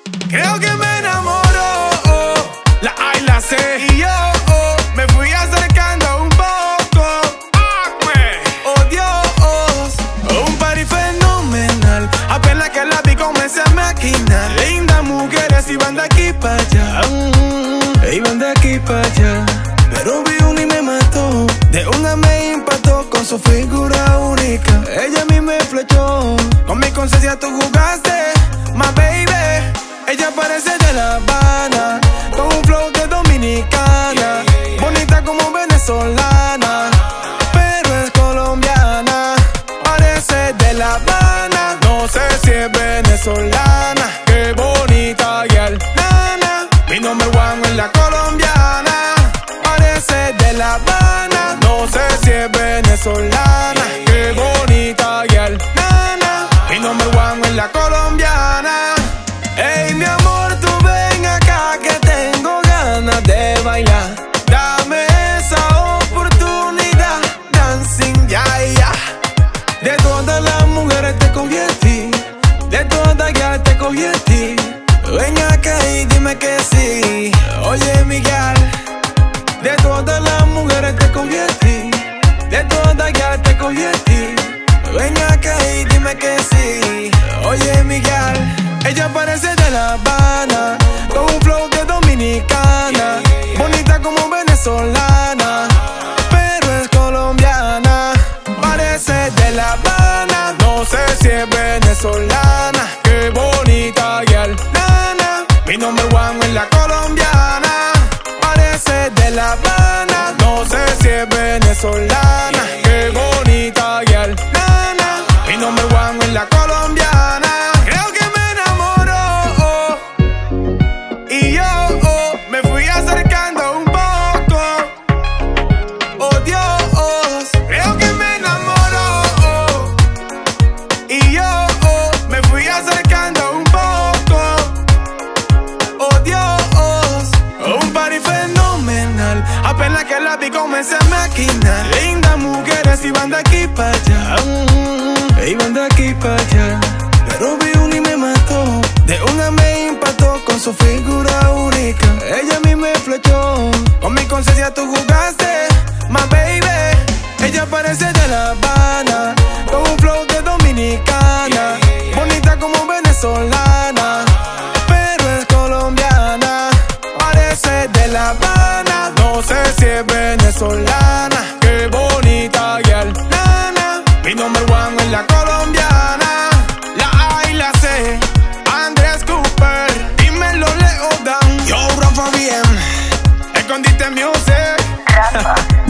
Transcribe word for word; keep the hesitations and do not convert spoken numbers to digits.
Creo que me enamoro, oh, la A y la C. Y yo oh, me fui acercando un poco. Oh Dios, un party fenomenal. Apenas que la vi comencé a maquinar. Lindas mujeres iban de aquí para allá, mm, iban de aquí para allá. Pero vi una y me mató. De una me impactó con su figura única. Ella a mí me flechó. Con mi conciencia tú jugaste, my baby. Ella parece de La Habana, con un flow de dominicana, bonita como venezolana, pero es colombiana. Parece de La Habana, no sé si es venezolana. Qué bonita girl, nana, mi number one es la colombiana. Parece de La Habana, no sé si es venezolana. Qué bonita girl, nana, mi number one es la colombiana. Ey, mi amor, tú ven acá que tengo ganas de bailar. Dame esa oportunidad, dancing, ya, ya. De todas las mujeres te cogí a ti, de todas ya te cogí a ti. Ven acá y dime que sí. Oye, Miguel, de todas las mujeres te cogí a ti, de todas ya te cogí a ti. Ven acá y dime que sí. Oye, Miguel, ella parece de La Habana, con un flow de dominicana, bonita como venezolana, pero es colombiana. Parece de La Habana, no sé si es venezolana. Qué bonita girl, nana, mi number one es la colombiana. Parece de La Habana, no sé si es venezolana. Qué bonita girl, nana, mi number one es la colombiana. Creo que me enamoro, y yo oh, me fui acercando un poco. Oh Dios, creo que me enamoro, y yo oh, me fui acercando un poco. Oh Dios, un party fenomenal. Apenas que la vi comencé a maquinar. Lindas mujeres iban de aquí para allá, mm, iban de aquí para allá. Pero vi una y me mató. De una me impactó con su figura única. Ella a mí me flechó. Con mi conciencia tú jugaste, my baby. Ella parece de La Habana, con un flow de dominicana, bonita como venezolana, pero es colombiana. Parece de La Habana, no sé si es venezolana. Qué bonita girl, nana, mi number one es la colombiana. La A y la C, Andrés Cooper, dímelo Leo Dan. Yo, Rafa bien, escondiste music. Rafa.